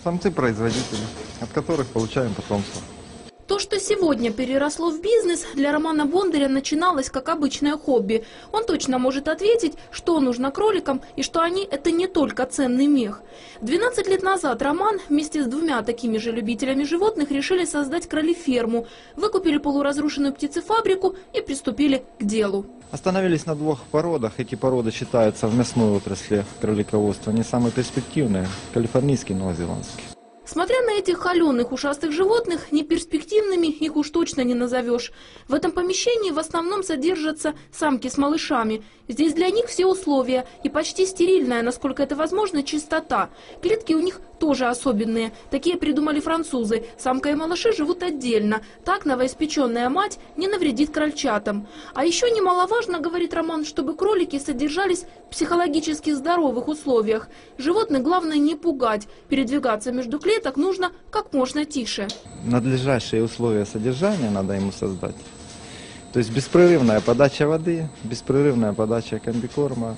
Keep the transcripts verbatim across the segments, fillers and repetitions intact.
Самцы-производители, от которых получаем потомство. То, что сегодня переросло в бизнес, для Романа Бондаря начиналось как обычное хобби. Он точно может ответить, что нужно кроликам и что они – это не только ценный мех. двенадцать лет назад Роман вместе с двумя такими же любителями животных решили создать кролеферму, выкупили полуразрушенную птицефабрику и приступили к делу. Остановились на двух породах. Эти породы считаются в мясной отрасли кролиководства не самые перспективные – калифорнийский и новозеландский. Смотря на этих холеных ушастых животных, неперспективными их уж точно не назовешь. В этом помещении в основном содержатся самки с малышами. Здесь для них все условия и почти стерильная, насколько это возможно, чистота. Клетки у них тоже особенные. Такие придумали французы. Самка и малыши живут отдельно. Так новоиспеченная мать не навредит крольчатам. А еще немаловажно, говорит Роман, чтобы кролики содержались в психологически здоровых условиях. Животных главное не пугать. Передвигаться между клеток нужно как можно тише. Надлежащие условия содержания надо ему создать. То есть беспрерывная подача воды, беспрерывная подача комбикорма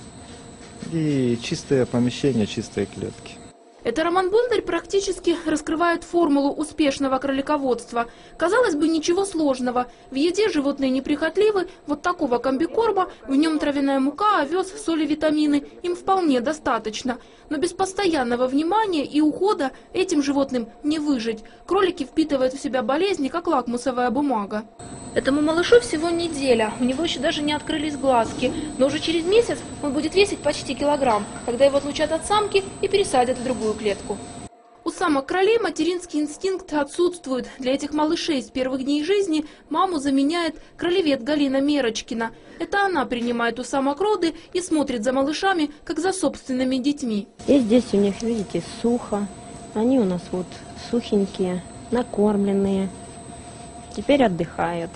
и чистые помещения, чистые клетки. Это Роман Бондарь практически раскрывает формулу успешного кролиководства. Казалось бы, ничего сложного. В еде животные неприхотливы, вот такого комбикорма, в нем травяная мука, овес, соли, витамины, им вполне достаточно. Но без постоянного внимания и ухода этим животным не выжить. Кролики впитывают в себя болезни, как лакмусовая бумага. Этому малышу всего неделя, у него еще даже не открылись глазки, но уже через месяц он будет весить почти килограмм, когда его отлучат от самки и пересадят в другую клетку. У самок кролей материнский инстинкт отсутствует. Для этих малышей с первых дней жизни маму заменяет кролевед Галина Мерочкина. Это она принимает у самок роды и смотрит за малышами, как за собственными детьми. И здесь у них, видите, сухо. Они у нас вот сухенькие, накормленные. Теперь отдыхают.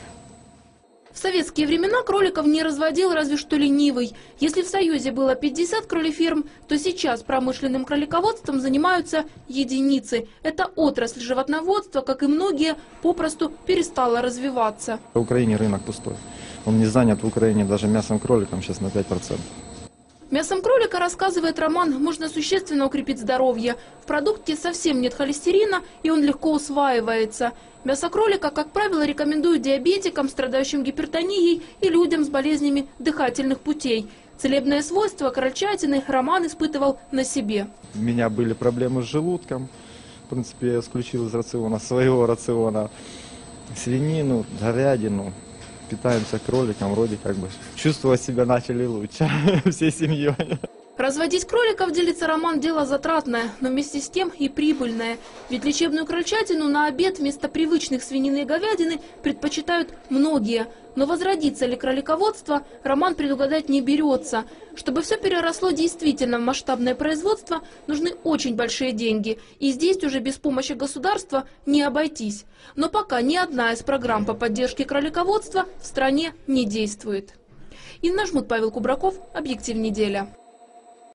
В советские времена кроликов не разводил разве что ленивый. Если в Союзе было пятьдесят кролеферм, то сейчас промышленным кролиководством занимаются единицы. Эта отрасль животноводства, как и многие, попросту перестала развиваться. В Украине рынок пустой. Он не занят в Украине даже мясом кроликом сейчас на пять процентов. Мясом кролика, рассказывает Роман, можно существенно укрепить здоровье. В продукте совсем нет холестерина, и он легко усваивается. Мясо кролика, как правило, рекомендуют диабетикам, страдающим гипертонией и людям с болезнями дыхательных путей. Целебные свойства крольчатины Роман испытывал на себе. У меня были проблемы с желудком. В принципе, я исключил из рациона, своего рациона, свинину, говядину. Питаемся кроликом, вроде как бы чувствовать себя начали лучше всей семьей. Разводить кроликов, делится Роман, дело затратное, но вместе с тем и прибыльное. Ведь лечебную крольчатину на обед вместо привычных свинины и говядины предпочитают многие. Но возродится ли кролиководство, Роман предугадать не берется. Чтобы все переросло действительно в масштабное производство, нужны очень большие деньги. И здесь уже без помощи государства не обойтись. Но пока ни одна из программ по поддержке кролиководства в стране не действует. Инна Жмут, Павел Кубраков, «Объектив. Неделя».